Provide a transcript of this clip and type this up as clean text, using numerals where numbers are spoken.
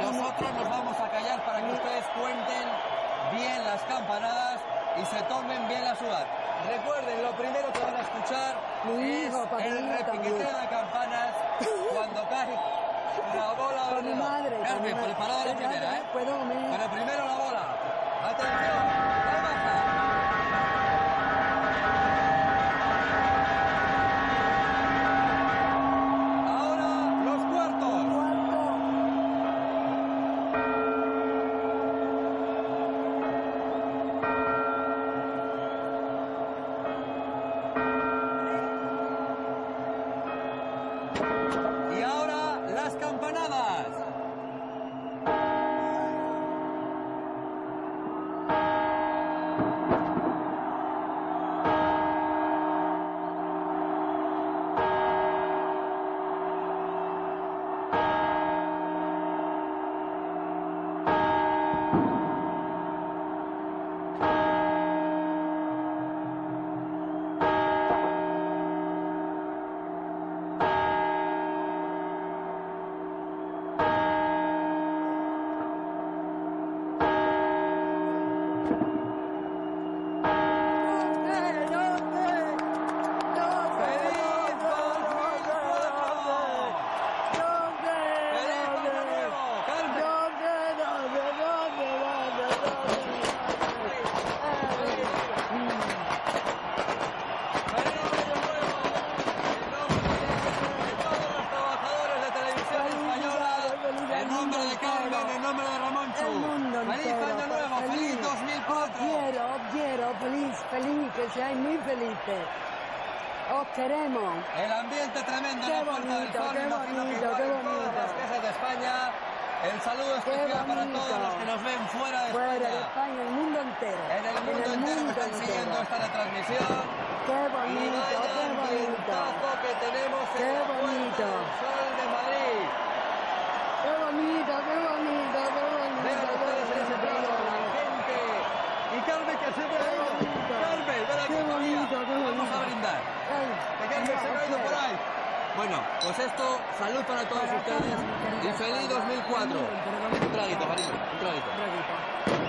nosotros nos vamos a callar para que ustedes cuenten bien las campanadas y se tomen bien la ciudad. Recuerden, lo primero que van a escuchar es el repiqueteo de campanas cuando cae la bola o mi madre. Carmen, preparada la primera, ¿eh? Pero primero la bola. Atención, ahí baja. Ahora los cuartos. Y ahora las campanadas. Feliz, que seáis muy felices. Os queremos. El ambiente tremendo en la Puerta del Sol, qué bonito. todas las casas de España. El saludo especial para todos los que nos ven fuera de España. Fuera de España, el mundo entero. En el mundo entero que están siguiendo esta retransmisión. Qué bonito, y vaya qué bonito. que tenemos en qué la bonito. Puerta del Sol de Madrid. Qué bonito, qué bonito, qué bonito. Vean ustedes ese plano, la gente. Y Carmen, que se ve ahí. Carmen, ven aquí, vamos a brindar. Que Carmen se ha ido por ahí. Bueno, pues esto, salud para todos ustedes y feliz 2004. Un traguito, cariño, un traguito.